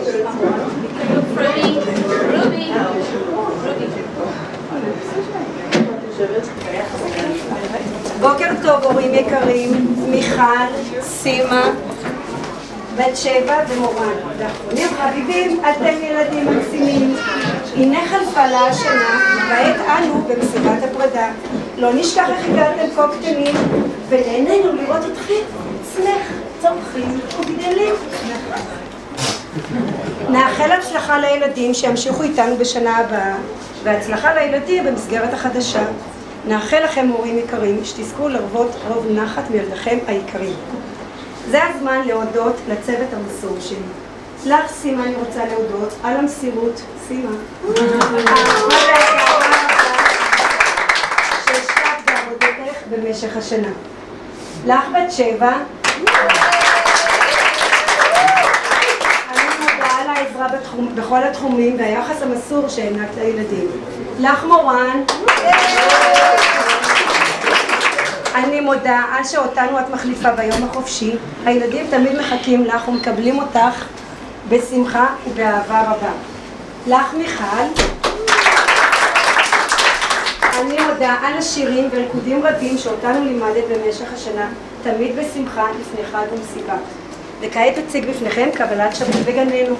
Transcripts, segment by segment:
בוקר טוב הורים יקרים, מיכל, סימה, בת שבע ומורן. ואחרונים חביבים, אתם ילדים מקסימים. הנה חלפה לה השנה, ועת אנו במסיבת הפרידה. לא נשכח איך הגעתם כה קטנים, ונהנינו לראות אתכם צמח, צומחים וגדלים. נאחל הצלחה לילדים שימשיכו איתנו בשנה הבאה, והצלחה לילדים במסגרת החדשה. נאחל לכם הורים יקרים שתזכו לרוות רוב נחת מילדיכם היקרים. זה הזמן להודות לצוות המסור שלי. לך סימה אני רוצה להודות על המסירות, סימה, שהשקעת בעבודתך במשך השנה. לך בת שבע, אני מודה על העזרה בכל התחומים והיחס המסור שהענקת לילדים. לך מורן, אני מודה על שאותנו את מחליפה ביום החופשי. הילדים תמיד מחכים לך ומקבלים אותך בשמחה ובאהבה רבה. לך מיכל, אני מודה על השירים וריקודים רבים שאותנו לימדת במשך השנה, תמיד בשמחה לפני חג ומסיבה. וכעת אציג בפניכם קבלת שבת בגננו.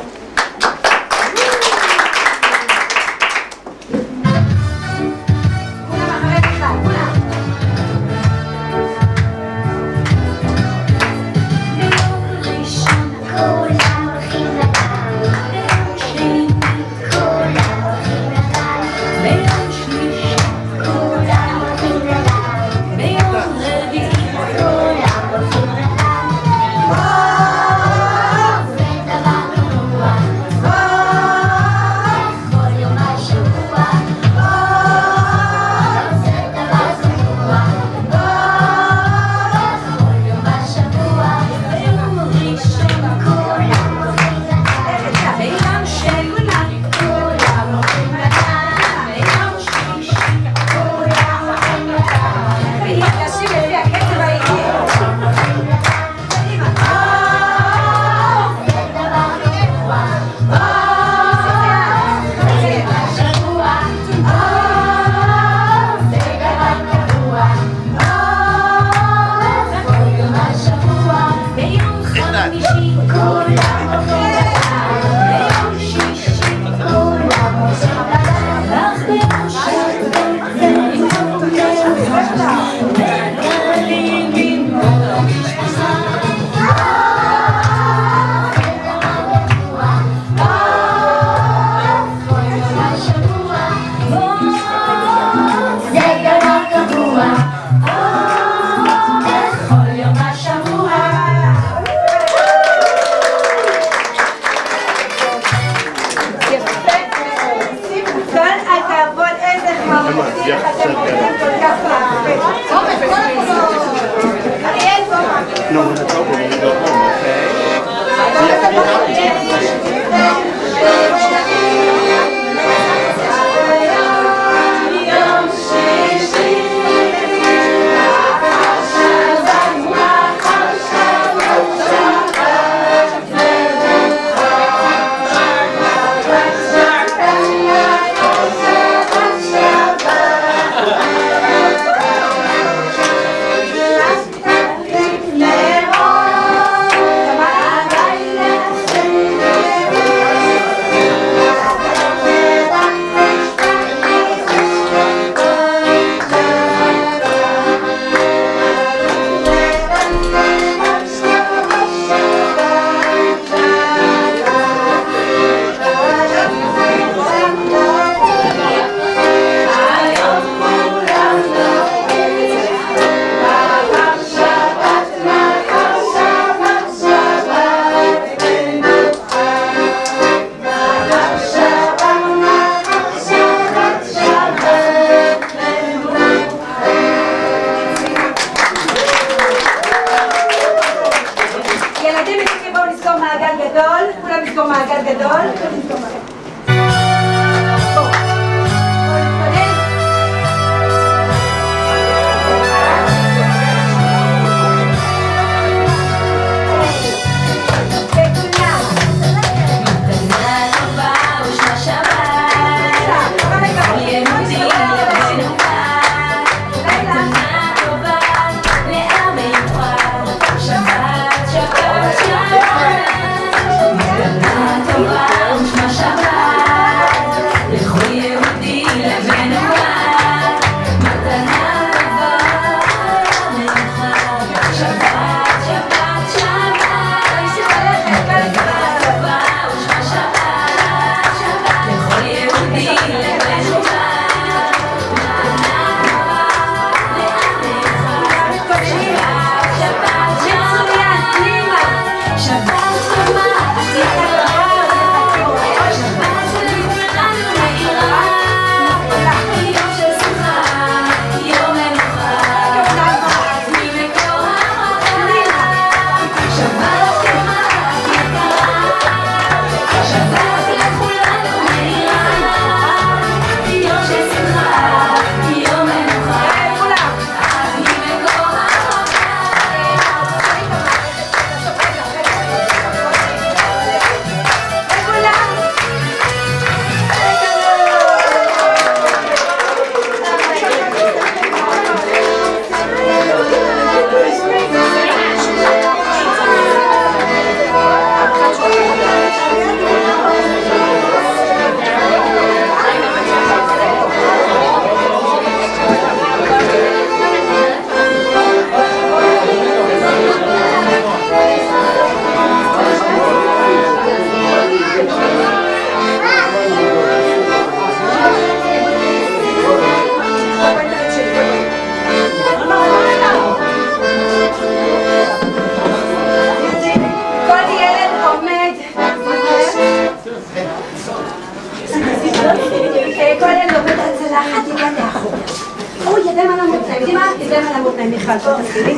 מיכל, תתחילי.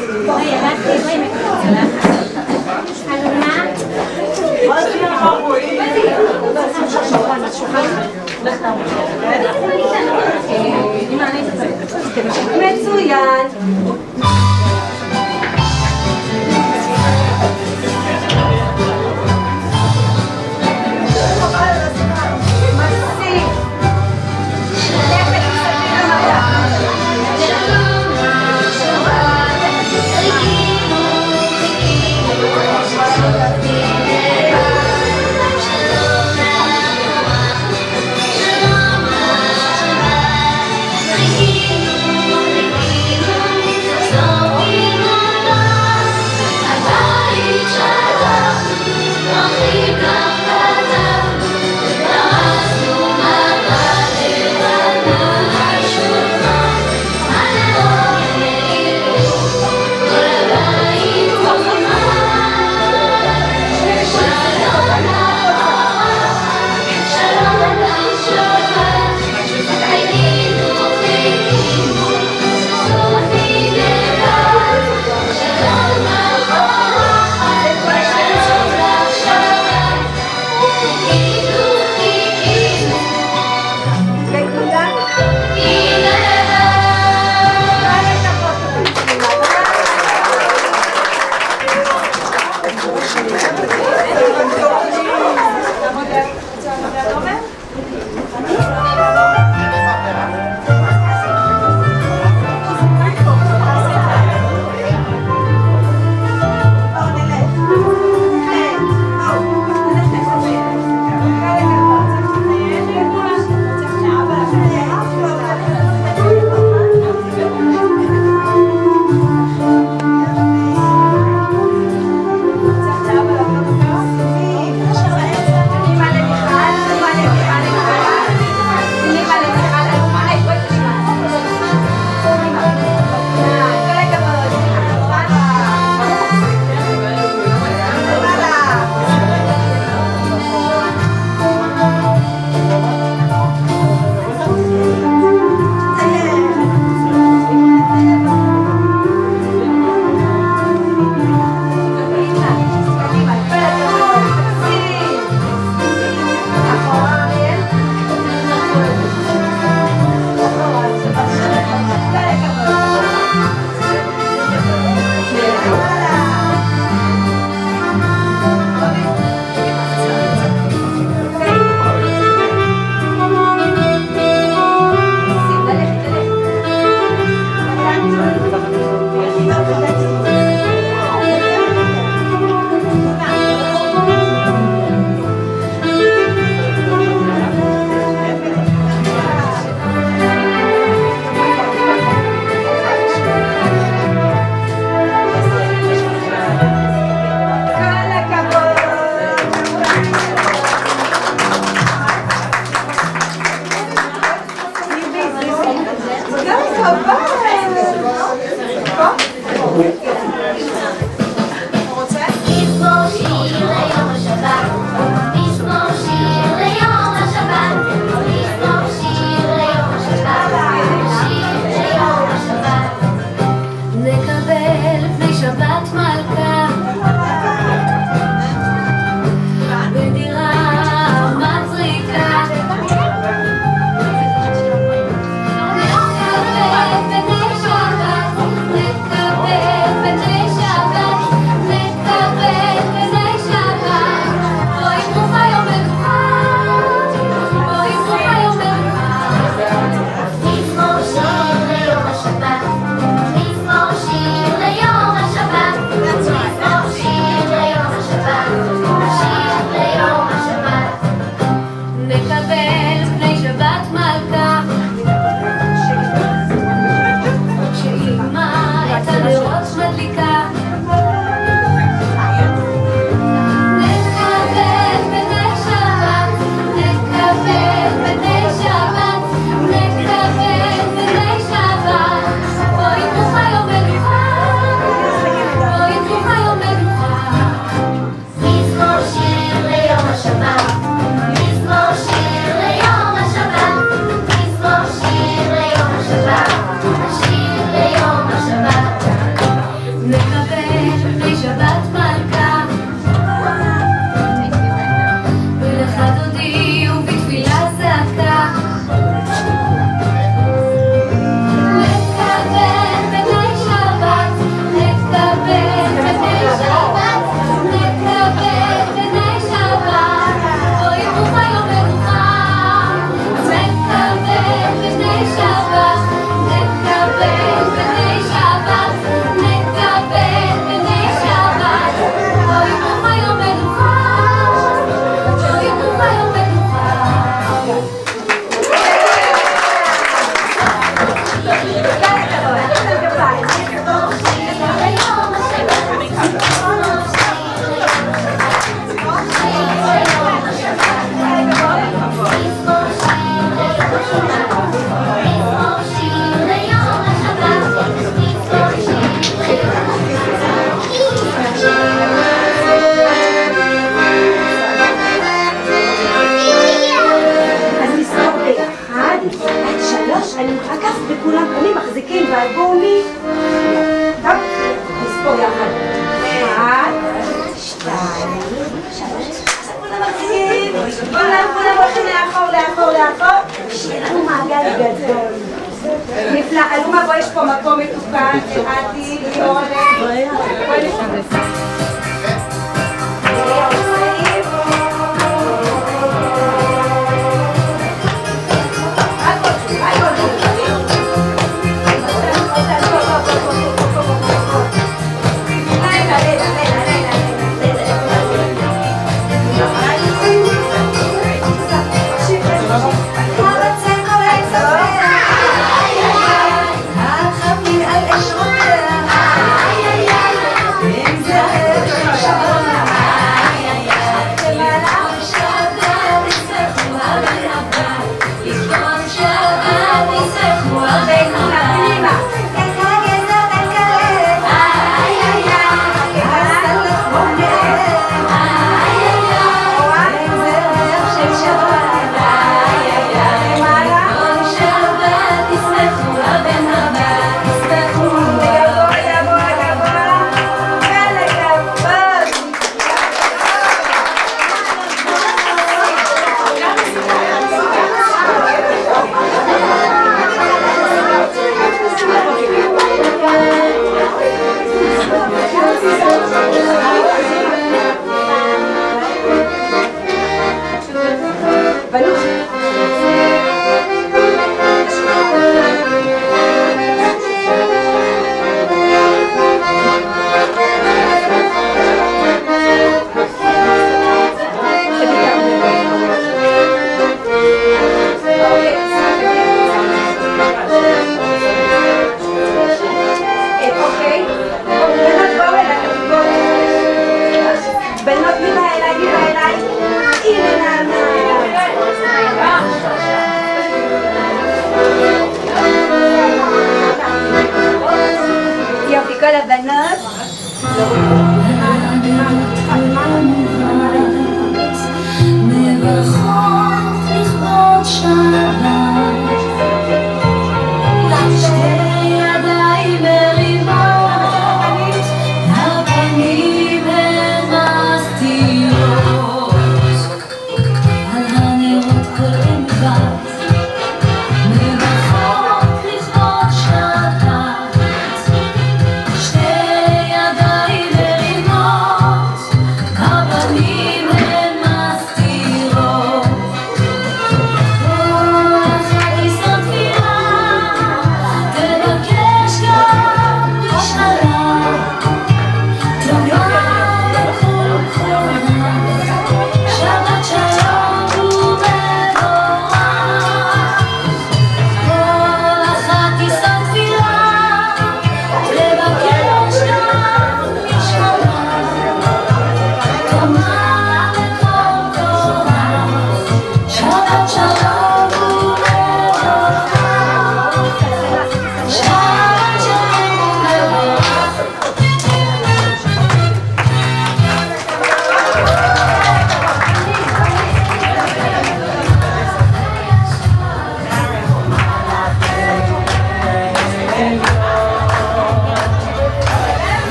מצוין. כולם הולכים לאחור, שיהיה לנו מעגל גדול. נפלא, אלומה בוא יש פה מקום מתוקן, עדי, ליאור, בואי נשם.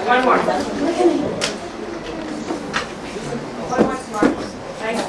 One more. One more smile. Nice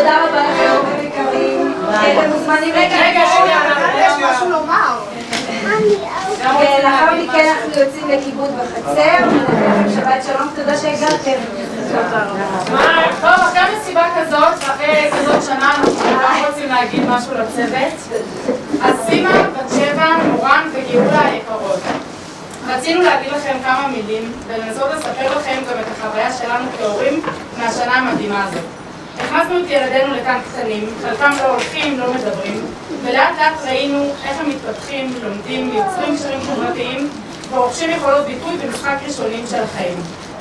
תודה רבה לכם, הורים יקרים. אתם מוזמנים רגע, יש משהו לומר. ולאחר מכן אנחנו יוצאים לכיבוד בחצר. שבת שלום, תודה שהגעתם. טוב, אחרי מסיבה כזאת, ואחרי כזאת שנה, אנחנו גם רוצים להגיד משהו לצוות. אז סימה, בת שבע, מורן וגאולה היקרות. רצינו להגיד לכם כמה מילים ולנסות לספר לכם גם את החוויה שלנו כהורים מהשנה המדהימה הזאת. הכנסנו את ילדינו לכאן קטנים, חלקם לא הולכים, לא מדברים, ולאט לאט ראינו איך הם מתפתחים, לומדים, יוצרים קשרים חברתיים ורוכשים יכולות ביטוי במשחק ראשונים של החיים.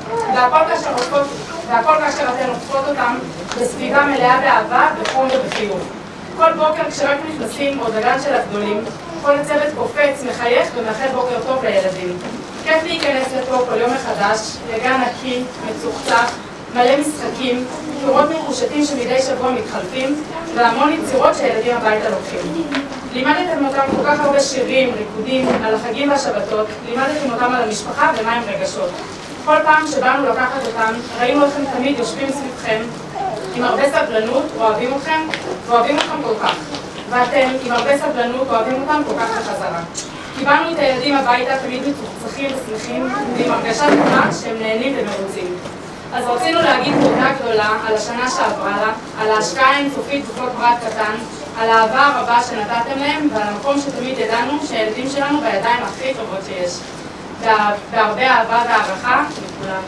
והכל כאשר אתן עוטפות אותם בסביבה מלאה באהבה, בחום ובחיוך. כל בוקר כשרק נכנסים עוד הגן של הגדולים, כל הצוות קופץ, מחייך ומאחל בוקר טוב לילדים. כיף להיכנס לפה כל יום מחדש, לגן נקי, מצוחצח, מלא משחקים, קירות מחושתים שמדי שבוע מתחלפים, והמון יצירות שילדים הביתה לוקחים. לימדתם אותם כל כך הרבה שירים, ריקודים, על החגים והשבתות, לימדתם אותם על המשפחה ומה הם רגשות. כל פעם שבאנו לקחת אותם, ראינו אתכם תמיד יושבים סביבכם, עם הרבה סבלנות, אוהבים אתכם כל כך. ואתם עם הרבה סבלנות אוהבים אותם כל כך בחזרה. קיבלנו את הילדים הביתה תמיד מצוחצחים ושמחים, ועם הרגשה טובה שהם נהנים ומרוצים. אז רצינו להגיד תודה גדולה על השנה שעברה לה, על ההשקעה האינסופית בכל פרט קטן, על האהבה הרבה שנתתם להם ועל המקום שתמיד ידענו שהילדים שלנו בידיים הכי טובות שיש. בהרבה אהבה והערכה לכולם.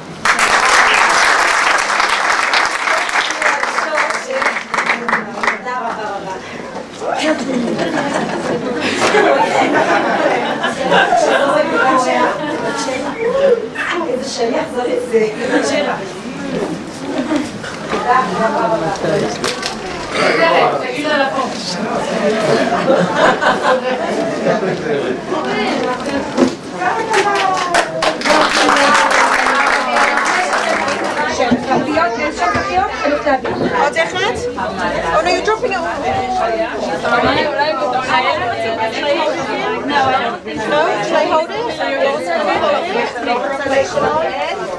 תודה רבה רבה. איזה שליח זריז זה. תודה רבה רבה. תגיד לה לפה. עוד אחד? Oh no, you're dropping it all. No, should I hold it? So you're also